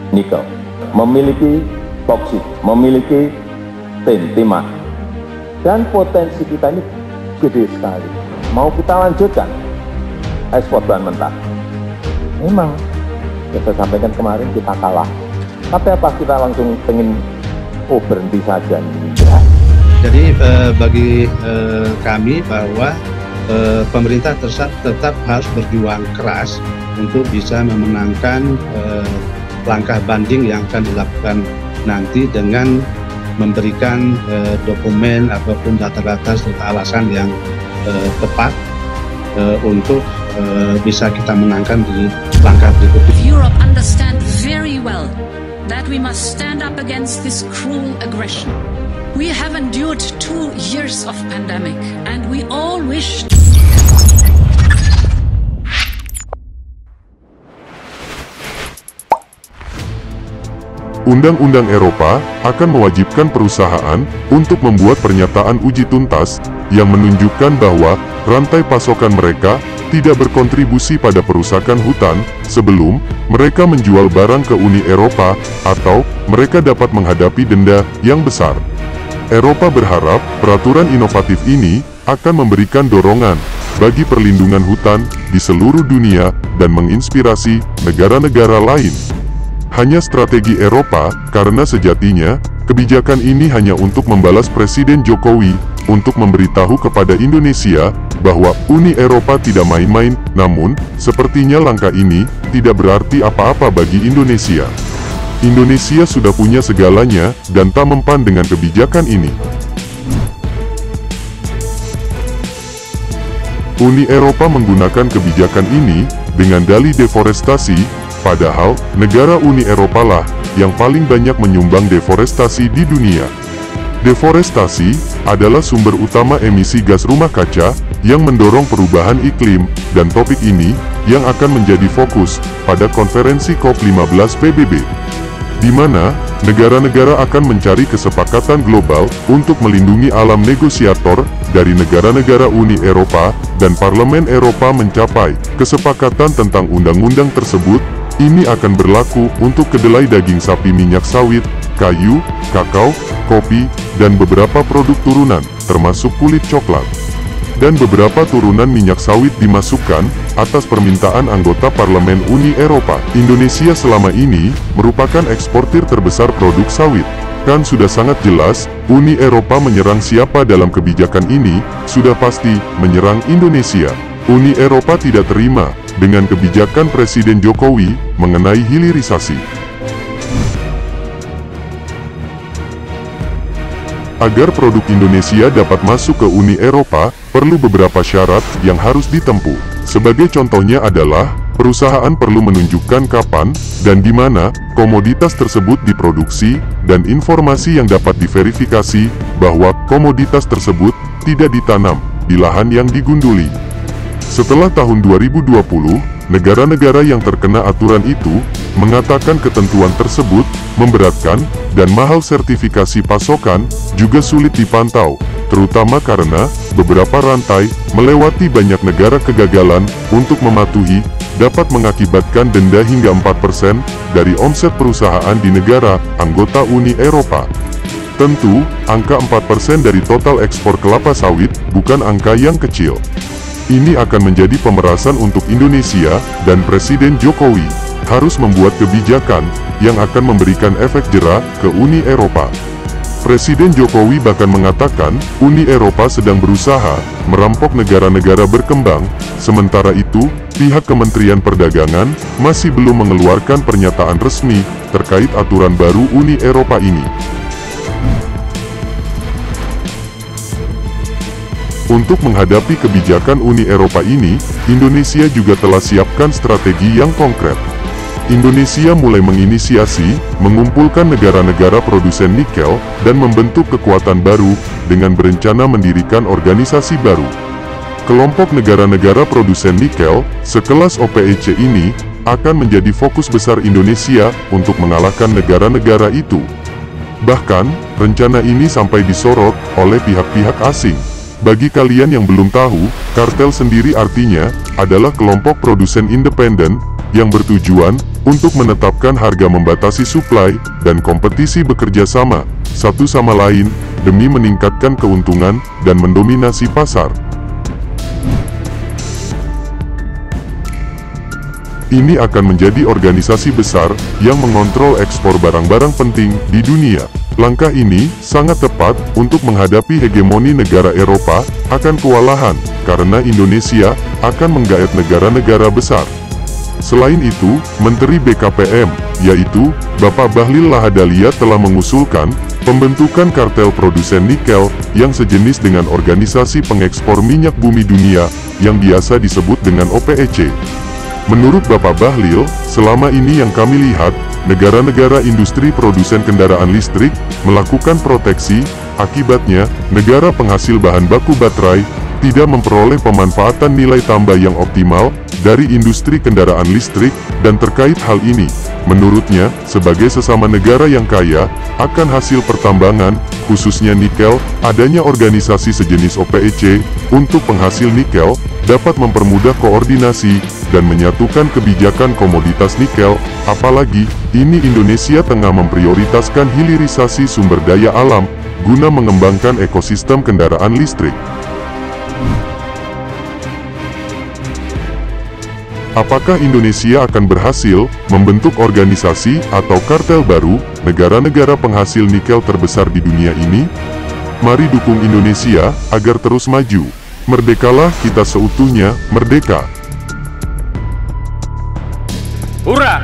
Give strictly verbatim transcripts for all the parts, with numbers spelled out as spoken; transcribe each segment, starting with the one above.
nikel, memiliki boksit, memiliki tin, timah, dan potensi kita ini gede sekali. Mau kita lanjutkan ekspor bahan mentah? Memang, ya saya sampaikan kemarin kita kalah. Tapi apa kita langsung pengen, oh berhenti saja? Ya. Jadi eh, bagi eh, kami bahwa eh, pemerintah tetap, tetap harus berjuang keras untuk bisa memenangkan eh, langkah banding yang akan dilakukan nanti dengan memberikan eh, dokumen ataupun data-data serta alasan yang eh, tepat eh, untuk eh, bisa kita menangkan di langkah berikutnya. Europe understand very well that we must stand up against this cruel aggression. We have endured two years of pandemic and we all wish. Undang-undang Eropa akan mewajibkan perusahaan untuk membuat pernyataan uji tuntas yang menunjukkan bahwa rantai pasokan mereka tidak berkontribusi pada perusakan hutan sebelum mereka menjual barang ke Uni Eropa atau mereka dapat menghadapi denda yang besar. Eropa berharap peraturan inovatif ini akan memberikan dorongan bagi perlindungan hutan di seluruh dunia dan menginspirasi negara-negara lain. Hanya strategi Eropa, karena sejatinya, kebijakan ini hanya untuk membalas Presiden Jokowi, untuk memberitahu kepada Indonesia, bahwa Uni Eropa tidak main-main, namun, sepertinya langkah ini, tidak berarti apa-apa bagi Indonesia. Indonesia sudah punya segalanya, dan tak mempan dengan kebijakan ini. Uni Eropa menggunakan kebijakan ini, dengan dalih deforestasi, padahal, negara Uni Eropa lah yang paling banyak menyumbang deforestasi di dunia. Deforestasi adalah sumber utama emisi gas rumah kaca yang mendorong perubahan iklim, dan topik ini yang akan menjadi fokus pada konferensi COP lima belas P B B, di mana negara-negara akan mencari kesepakatan global untuk melindungi alam. Negosiator dari negara-negara Uni Eropa dan Parlemen Eropa mencapai kesepakatan tentang undang-undang tersebut. Ini akan berlaku untuk kedelai daging sapi, minyak sawit, kayu, kakao, kopi, dan beberapa produk turunan, termasuk kulit coklat. Dan beberapa turunan minyak sawit dimasukkan atas permintaan anggota Parlemen Uni Eropa. Indonesia selama ini merupakan eksportir terbesar produk sawit. Kan sudah sangat jelas, Uni Eropa menyerang siapa dalam kebijakan ini, sudah pasti menyerang Indonesia. Uni Eropa tidak terima dengan kebijakan Presiden Jokowi mengenai hilirisasi. Agar produk Indonesia dapat masuk ke Uni Eropa, perlu beberapa syarat yang harus ditempuh. Sebagai contohnya adalah, perusahaan perlu menunjukkan kapan dan di mana komoditas tersebut diproduksi, dan informasi yang dapat diverifikasi bahwa komoditas tersebut tidak ditanam di lahan yang digunduli. Setelah tahun dua ribu dua puluh, negara-negara yang terkena aturan itu mengatakan ketentuan tersebut memberatkan dan mahal. Sertifikasi pasokan juga sulit dipantau, terutama karena beberapa rantai melewati banyak negara. Kegagalan untuk mematuhi dapat mengakibatkan denda hingga empat persen dari omset perusahaan di negara anggota Uni Eropa. Tentu, angka empat persen dari total ekspor kelapa sawit bukan angka yang kecil. Ini akan menjadi pemerasan untuk Indonesia, dan Presiden Jokowi harus membuat kebijakan yang akan memberikan efek jera ke Uni Eropa. Presiden Jokowi bahkan mengatakan, Uni Eropa sedang berusaha merampok negara-negara berkembang, sementara itu, pihak Kementerian Perdagangan masih belum mengeluarkan pernyataan resmi terkait aturan baru Uni Eropa ini. Untuk menghadapi kebijakan Uni Eropa ini, Indonesia juga telah siapkan strategi yang konkret. Indonesia mulai menginisiasi, mengumpulkan negara-negara produsen nikel, dan membentuk kekuatan baru, dengan berencana mendirikan organisasi baru. Kelompok negara-negara produsen nikel, sekelas O P E C ini, akan menjadi fokus besar Indonesia untuk mengalahkan negara-negara itu. Bahkan, rencana ini sampai disorot oleh pihak-pihak asing. Bagi kalian yang belum tahu, kartel sendiri artinya adalah kelompok produsen independen yang bertujuan untuk menetapkan harga membatasi suplai dan kompetisi bekerja sama satu sama lain demi meningkatkan keuntungan dan mendominasi pasar. Ini akan menjadi organisasi besar yang mengontrol ekspor barang-barang penting di dunia. Langkah ini sangat tepat untuk menghadapi hegemoni negara Eropa akan kewalahan karena Indonesia akan menggaet negara-negara besar. Selain itu, Menteri B K P M, yaitu Bapak Bahlil Lahadalia telah mengusulkan pembentukan kartel produsen nikel yang sejenis dengan organisasi pengekspor minyak bumi dunia yang biasa disebut dengan O P E C. Menurut Bapak Bahlil, selama ini yang kami lihat, negara-negara industri produsen kendaraan listrik melakukan proteksi, akibatnya negara penghasil bahan baku baterai tidak memperoleh pemanfaatan nilai tambah yang optimal dari industri kendaraan listrik, dan terkait hal ini, menurutnya, sebagai sesama negara yang kaya akan hasil pertambangan, khususnya nikel, adanya organisasi sejenis O P E C untuk penghasil nikel dapat mempermudah koordinasi dan menyatukan kebijakan komoditas nikel, apalagi ini Indonesia tengah memprioritaskan hilirisasi sumber daya alam guna mengembangkan ekosistem kendaraan listrik. Apakah Indonesia akan berhasil membentuk organisasi atau kartel baru negara-negara penghasil nikel terbesar di dunia ini? Mari dukung Indonesia agar terus maju. Merdekalah kita seutuhnya, merdeka! Hurra!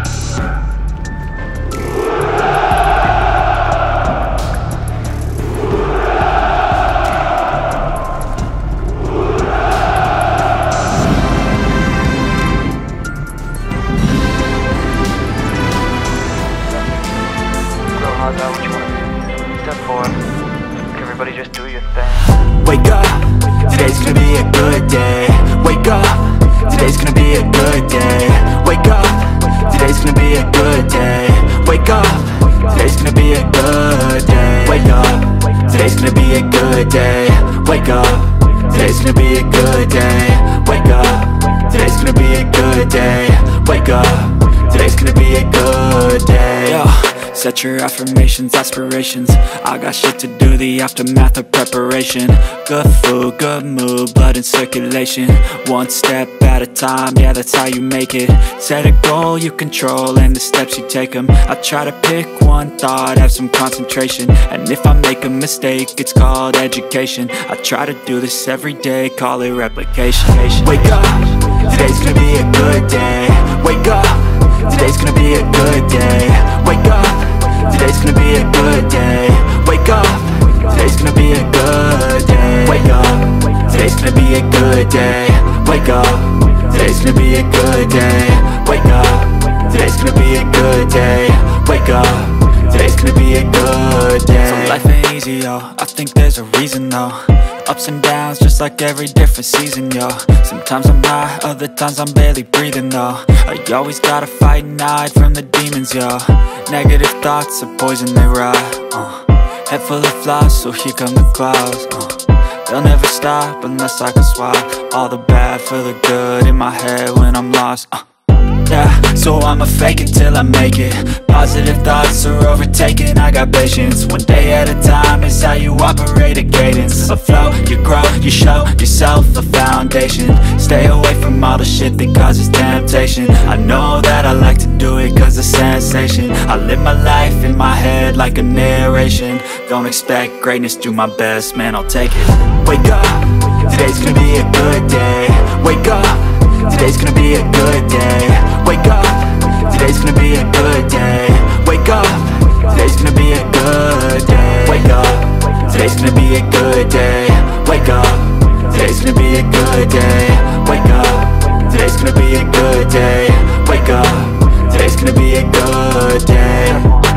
Everybody just do your thing. Wake up, today's gonna be a good day. Wake up, today's gonna be a good day. Wake up, today's gonna be a good day. Wake up, today's gonna be a good day. Wake up, today's gonna be a good day. Wake up, today's gonna be a good day. Wake up, today's gonna be a good day. Wake up, today's gonna be a good day. Yo. Set your affirmations, aspirations. I got shit to do, the aftermath of preparation. Good food, good mood, blood in circulation. One step at a time, yeah, that's how you make it. Set a goal you control and the steps you take them. I try to pick one thought, have some concentration. And if I make a mistake, it's called education. I try to do this every day, call it replication. Wake up, today's gonna be a good day. Wake up, today's gonna be a good day. Wake up, today's gonna be a good day. Wake up, today's gonna be a good day. Wake up, today's gonna be a good day. Wake up, today's gonna be a good day. Wake up, today's gonna be a good day. Wake up, today's gonna be a good day. So life ain't easy, yo, I think there's a reason though. Ups and downs, just like every different season, yo. Sometimes I'm high, other times I'm barely breathing, though. I always gotta fight and hide from the demons, yo. Negative thoughts are poison, they rot, uh. Head full of flies, so here come the clouds, uh. They'll never stop unless I can swap all the bad for the good in my head when I'm lost, uh. Yeah, so I'ma fake it till I make it. Positive thoughts are overtaken, I got patience. One day at a time is how you operate a cadence. A flow, you grow, you show yourself a foundation. Stay away from all the shit that causes temptation. I know that I like to do it cause it's sensation. I live my life in my head like a narration. Don't expect greatness, do my best, man, I'll take it. Wake up, today's gonna be a good day. Wake up, today's gonna be a good day. Wake up, today's gonna be a good day. Wake up, today's gonna be a good day. Wake up, today's gonna be a good day. Wake up, today's gonna be a good day. Wake up, today's gonna be a good day. Wake up, today's gonna be a good day.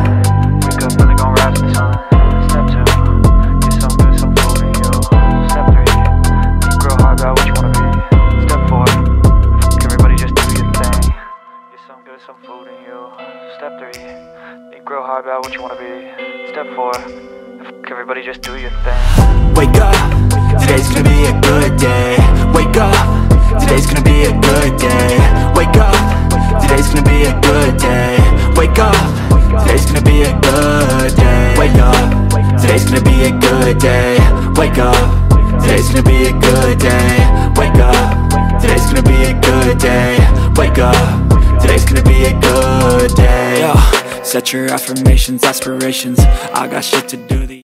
Wake up, really gonna rise to the sun. Step two, get some good, some food in you. Step three, think real hard about what you wanna be. Step four, everybody just do your thing. Get some good, some food in you. Step three, think real hard about what you wanna be. Step four, everybody just do your thing. Wake up, today's gonna be a good day. Wake up, today's gonna be a good day. Wake up, today's today's gonna be a good day. Wake up, today's gonna be a good day. Wake up, today's gonna be a good day. Wake up, today's gonna be a good day. Wake up, today's gonna be a good day. Wake up, today's gonna be a good day. Yo, set your affirmations, aspirations. I got shit to do.